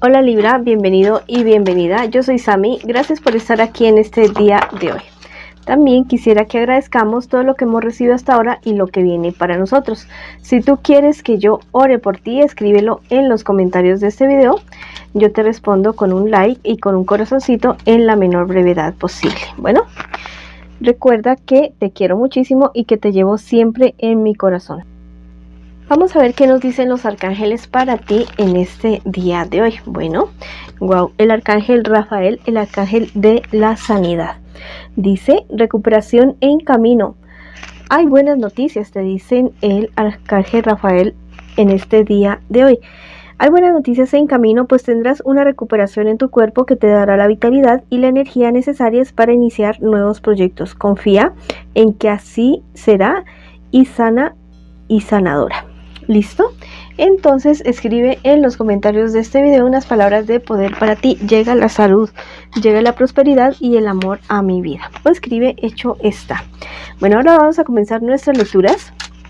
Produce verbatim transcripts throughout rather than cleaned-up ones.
Hola Libra, bienvenido y bienvenida. Yo soy Sami, gracias por estar aquí en este día de hoy. También quisiera que agradezcamos todo lo que hemos recibido hasta ahora y lo que viene para nosotros. Si tú quieres que yo ore por ti, escríbelo en los comentarios de este video. Yo te respondo con un like y con un corazoncito en la menor brevedad posible. Bueno, recuerda que te quiero muchísimo y que te llevo siempre en mi corazón. Vamos a ver qué nos dicen los arcángeles para ti en este día de hoy. Bueno, wow, el arcángel Rafael, el arcángel de la sanidad. Dice, recuperación en camino. Hay buenas noticias, te dicen el arcángel Rafael en este día de hoy. Hay buenas noticias en camino, pues tendrás una recuperación en tu cuerpo que te dará la vitalidad y la energía necesarias para iniciar nuevos proyectos. Confía en que así será y sana y sanadora. ¿Listo? Entonces escribe en los comentarios de este video unas palabras de poder para ti. Llega la salud, llega la prosperidad y el amor a mi vida. O escribe hecho está. Bueno, ahora vamos a comenzar nuestras lecturas.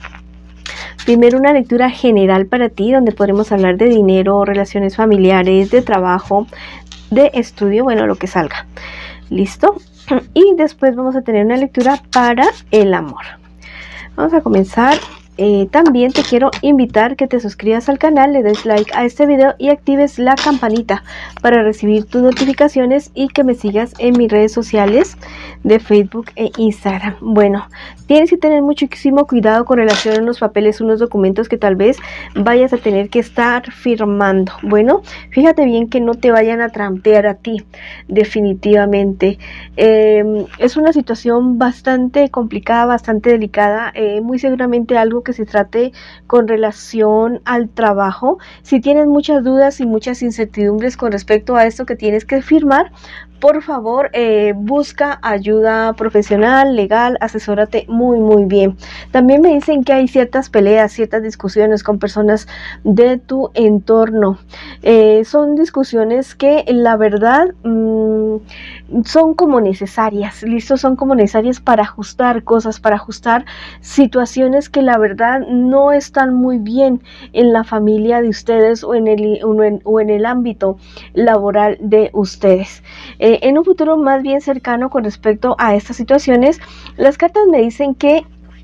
Primero una lectura general para ti, donde podremos hablar de dinero, relaciones familiares, de trabajo, de estudio, bueno, lo que salga. ¿Listo? Y después vamos a tener una lectura para el amor. Vamos a comenzar. Eh, también te quiero invitar que te suscribas al canal, le des like a este video y actives la campanita para recibir tus notificaciones y que me sigas en mis redes sociales de Facebook e Instagram. Bueno, tienes que tener muchísimo cuidado con relación a unos papeles, unos documentos que tal vez vayas a tener que estar firmando. Bueno, fíjate bien que no te vayan a trampear a ti, definitivamente. Eh, es una situación bastante complicada, bastante delicada, eh, muy seguramente algo que se trate con relación al trabajo. Si tienes muchas dudas y muchas incertidumbres con respecto a esto que tienes que firmar, por favor eh, busca ayuda profesional, legal, asesórate muy muy bien. También me dicen que hay ciertas peleas, ciertas discusiones con personas de tu entorno. Eh, son discusiones que la verdad mmm, son como necesarias, listo, son como necesarias para ajustar cosas, para ajustar situaciones que la verdad no están muy bien en la familia de ustedes o en el, o en, o en el ámbito laboral de ustedes. Eh, en un futuro más bien cercano con respecto a estas situaciones, las cartas me dicen que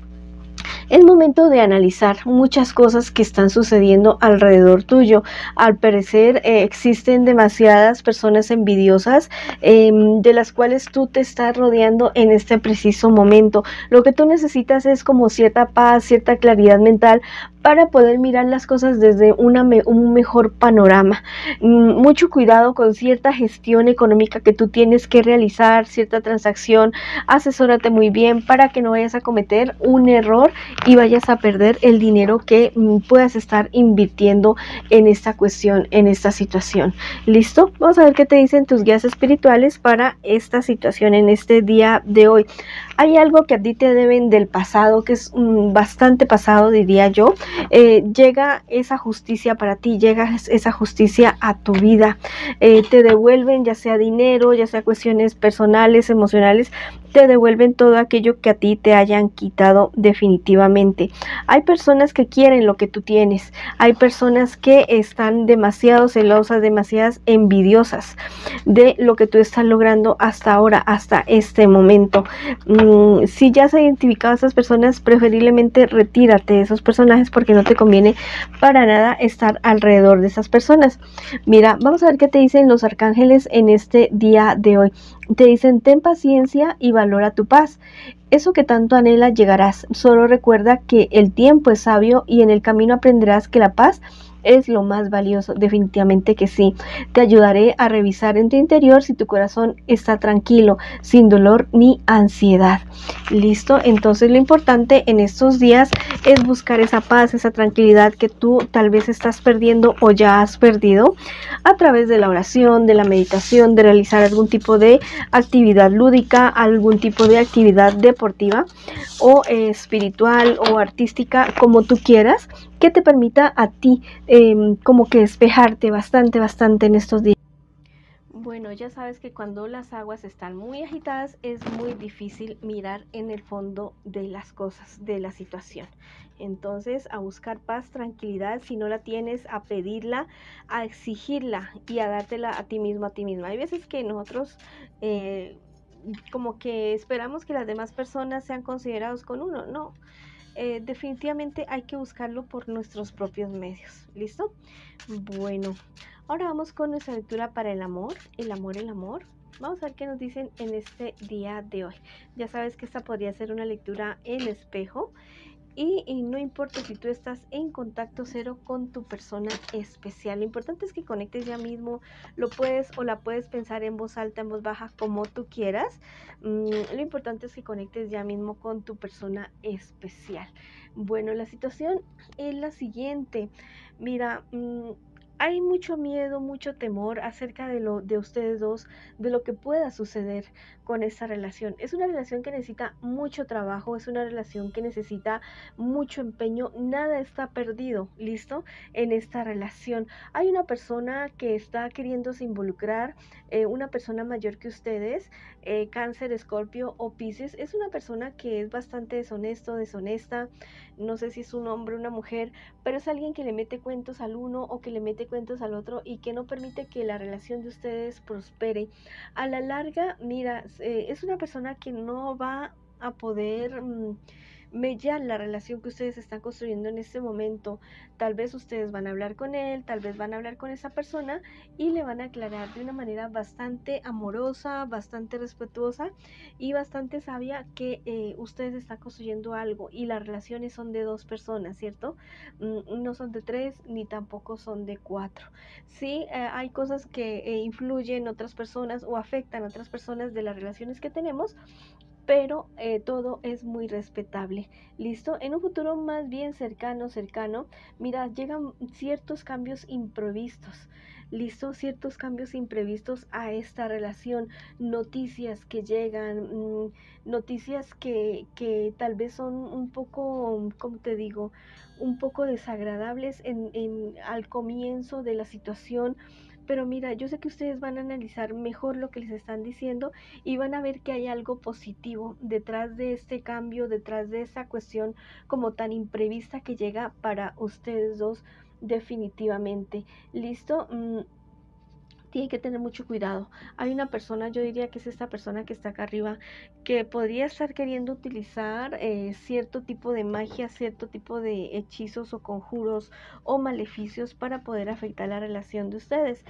es momento de analizar muchas cosas que están sucediendo alrededor tuyo. Al parecer eh, existen demasiadas personas envidiosas eh, de las cuales tú te estás rodeando en este preciso momento. Lo que tú necesitas es como cierta paz, cierta claridad mental para poder mirar las cosas desde una me un mejor panorama. Mm, mucho cuidado con cierta gestión económica que tú tienes que realizar, cierta transacción. Asesórate muy bien para que no vayas a cometer un error y vayas a perder el dinero que mm, puedas estar invirtiendo en esta cuestión, en esta situación. ¿Listo? Vamos a ver qué te dicen tus guías espirituales para esta situación en este día de hoy. Hay algo que a ti te deben del pasado, que es mm, bastante pasado, diría yo. Eh, llega esa justicia para ti, llega esa justicia a tu vida. Eh, te devuelven ya sea dinero, ya sea cuestiones personales, emocionales, te devuelven todo aquello que a ti te hayan quitado definitivamente. Hay personas que quieren lo que tú tienes, hay personas que están demasiado celosas, demasiadas envidiosas de lo que tú estás logrando hasta ahora, hasta este momento. Mm, si ya has identificado a esas personas, preferiblemente retírate de esos personajes porque no te conviene para nada estar alrededor de esas personas. Mira, vamos a ver qué te dicen los arcángeles en este día de hoy. Te dicen, ten paciencia y valora tu paz. Eso que tanto anhelas llegarás. Solo recuerda que el tiempo es sabio y en el camino aprenderás que la paz es lo más valioso. Definitivamente que sí. Te ayudaré a revisar en tu interior si tu corazón está tranquilo, sin dolor ni ansiedad. ¿Listo? Entonces lo importante en estos días es buscar esa paz, esa tranquilidad que tú tal vez estás perdiendo o ya has perdido a través de la oración, de la meditación, de realizar algún tipo de actividad lúdica, algún tipo de actividad deportiva o eh, espiritual o artística, como tú quieras, que te permita a ti eh, como que despejarte bastante, bastante en estos días. Bueno. Bueno, ya sabes que cuando las aguas están muy agitadas es muy difícil mirar en el fondo de las cosas, de la situación. Entonces, a buscar paz, tranquilidad, si no la tienes, a pedirla, a exigirla y a dártela a ti mismo, a ti misma. Hay veces que nosotros eh, como que esperamos que las demás personas sean considerados con uno, no. Eh, definitivamente hay que buscarlo por nuestros propios medios. ¿Listo? Bueno, ahora vamos con nuestra lectura para el amor, el amor, el amor. Vamos a ver qué nos dicen en este día de hoy. Ya sabes que esta podría ser una lectura en espejo. Y, y no importa si tú estás en contacto cero con tu persona especial. Lo importante es que conectes ya mismo. Lo puedes o la puedes pensar en voz alta, en voz baja, como tú quieras. Mm, lo importante es que conectes ya mismo con tu persona especial. Bueno, la situación es la siguiente. Mira, mm, hay mucho miedo, mucho temor acerca de lo de ustedes dos, de lo que pueda suceder con esta relación. Es una relación que necesita mucho trabajo, es una relación que necesita mucho empeño, nada está perdido, ¿listo? En esta relación. Hay una persona que está queriéndose involucrar, eh, una persona mayor que ustedes, eh, Cáncer, Escorpio o Piscis, es una persona que es bastante deshonesto, deshonesta, no sé si es un hombre o una mujer, pero es alguien que le mete cuentos al uno o que le mete cuentos al otro y que no permite que la relación de ustedes prospere. A la larga, mira, eh, es una persona que no va a poder mmm, mellar la relación que ustedes están construyendo en este momento. Tal vez ustedes van a hablar con él, tal vez van a hablar con esa persona y le van a aclarar de una manera bastante amorosa, bastante respetuosa y bastante sabia que eh, ustedes están construyendo algo y las relaciones son de dos personas, ¿cierto? Mm, no son de tres ni tampoco son de cuatro. Sí, eh, hay cosas que eh, influyen en otras personas o afectan a otras personas de las relaciones que tenemos, pero eh, todo es muy respetable. ¿Listo? En un futuro más bien cercano, cercano, mira, llegan ciertos cambios imprevistos. ¿Listo? Ciertos cambios imprevistos a esta relación, noticias que llegan, mmm, noticias que, que tal vez son un poco, ¿cómo te digo? Un poco desagradables en, en, al comienzo de la situación. Pero mira, yo sé que ustedes van a analizar mejor lo que les están diciendo y van a ver que hay algo positivo detrás de este cambio, detrás de esa cuestión como tan imprevista que llega para ustedes dos definitivamente. ¿Listo? Mm, tienen que tener mucho cuidado. Hay una persona, yo diría que es esta persona que está acá arriba, que podría estar queriendo utilizar eh, cierto tipo de magia, cierto tipo de hechizos o conjuros o maleficios para poder afectar la relación de ustedes.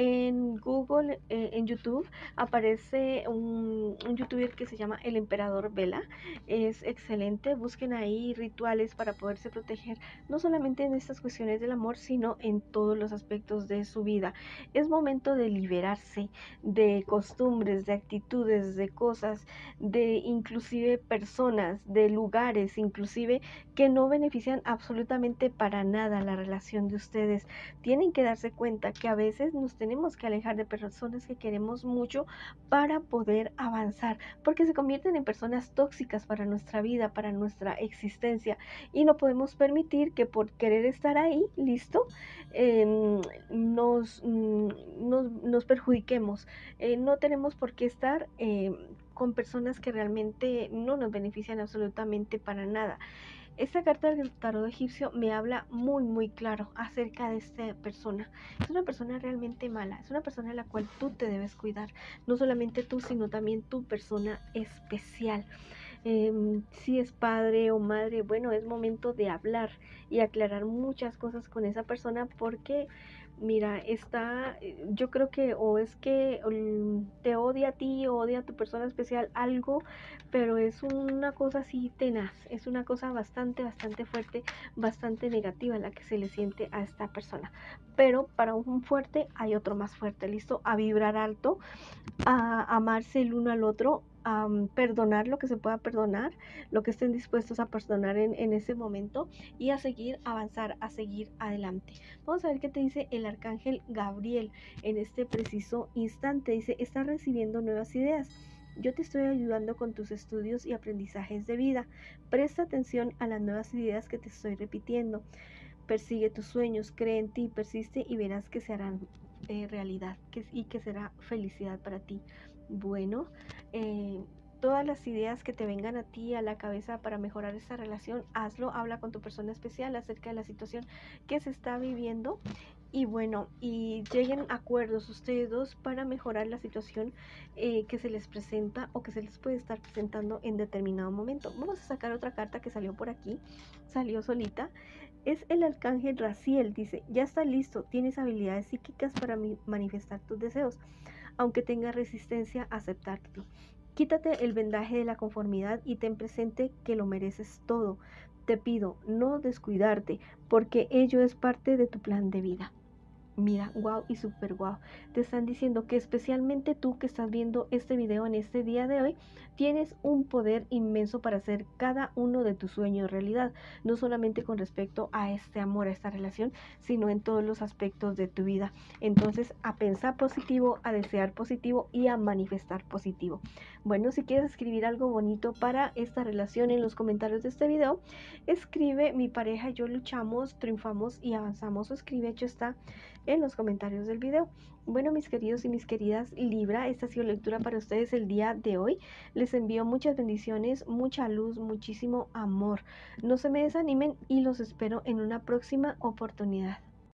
En Google, eh, en YouTube, aparece un, un youtuber que se llama El Emperador Vela. Es excelente. Busquen ahí rituales para poderse proteger, no solamente en estas cuestiones del amor, sino en todos los aspectos de su vida. Es momento de liberarse de costumbres, de actitudes, de cosas, de inclusive personas, de lugares, inclusive que no benefician absolutamente para nada la relación de ustedes. Tienen que darse cuenta que a veces nos tenemos que alejar de personas que queremos mucho para poder avanzar, porque se convierten en personas tóxicas para nuestra vida, para nuestra existencia, y no podemos permitir que por querer estar ahí, listo, eh, nos, nos nos perjudiquemos. Eh, no tenemos por qué estar eh, con personas que realmente no nos benefician absolutamente para nada. Esta carta del tarot egipcio me habla muy muy claro acerca de esta persona. Es una persona realmente mala, es una persona a la cual tú te debes cuidar, no solamente tú, sino también tu persona especial. Eh, si es padre o madre, bueno, es momento de hablar y aclarar muchas cosas con esa persona, porque mira, está, yo creo que o es que um, te odia a ti o odia a tu persona especial, algo, pero es una cosa así tenaz, es una cosa bastante, bastante fuerte, bastante negativa la que se le siente a esta persona. Pero para un fuerte hay otro más fuerte, listo, a vibrar alto, a amarse el uno al otro, a um, perdonar lo que se pueda perdonar, lo que estén dispuestos a perdonar en, en ese momento, y a seguir avanzar, a seguir adelante. Vamos a ver qué te dice el arcángel Gabriel en este preciso instante. Dice: estás recibiendo nuevas ideas. Yo te estoy ayudando con tus estudios y aprendizajes de vida. Presta atención a las nuevas ideas que te estoy repitiendo. Persigue tus sueños, cree en ti, persiste y verás que se harán eh, realidad que, y que será felicidad para ti. Bueno, eh, todas las ideas que te vengan a ti a la cabeza para mejorar esta relación, hazlo, habla con tu persona especial acerca de la situación que se está viviendo y bueno, y lleguen a acuerdos ustedes dos para mejorar la situación eh, que se les presenta o que se les puede estar presentando en determinado momento. Vamos a sacar otra carta que salió por aquí, salió solita. Es el arcángel Raziel, dice, ya está listo, tienes habilidades psíquicas para manifestar tus deseos, aunque tengas resistencia a aceptarte. Quítate el vendaje de la conformidad y ten presente que lo mereces todo. Te pido no descuidarte, porque ello es parte de tu plan de vida. Mira, wow y super wow. Te están diciendo que especialmente tú que estás viendo este video en este día de hoy, tienes un poder inmenso para hacer cada uno de tus sueños realidad. No solamente con respecto a este amor, a esta relación, sino en todos los aspectos de tu vida. Entonces, a pensar positivo, a desear positivo y a manifestar positivo. Bueno, si quieres escribir algo bonito para esta relación en los comentarios de este video, escribe: mi pareja y yo luchamos, triunfamos y avanzamos. O escribe: hecho está, en los comentarios del video. Bueno, mis queridos y mis queridas Libra, esta ha sido la lectura para ustedes el día de hoy. Les envío muchas bendiciones, mucha luz, muchísimo amor. No se me desanimen y los espero en una próxima oportunidad.